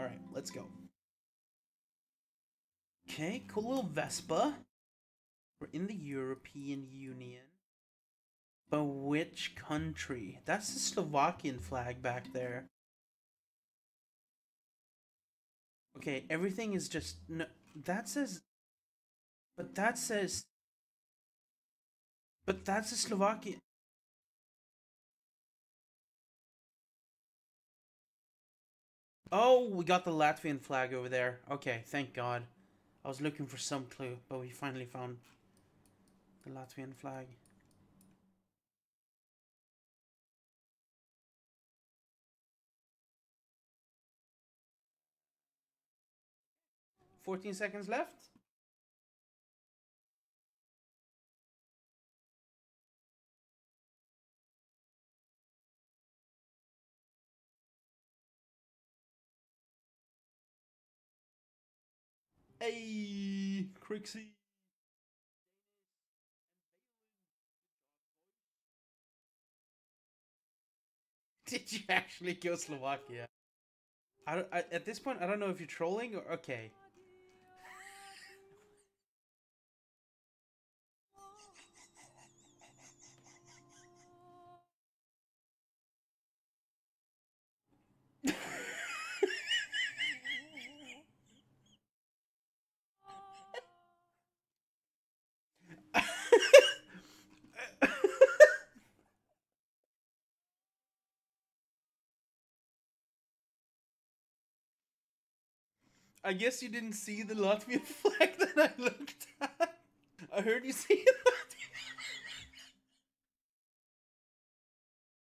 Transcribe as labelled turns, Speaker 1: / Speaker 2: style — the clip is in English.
Speaker 1: Alright, let's go. Okay, cool little Vespa. We're in the European Union. But which country? That's the Slovakian flag back there. Okay, everything is just... No, that says... But that says... But that's the Slovakian... Oh, we got the Latvian flag over there. Okay, thank God. I was looking for some clue, but we finally found the Latvian flag. $14 left. Hey, Crixie. Did you actually go Slovakia? At this point, I don't know if you're trolling or okay. I guess you didn't see the Latvian flag that I looked at. I heard you see it.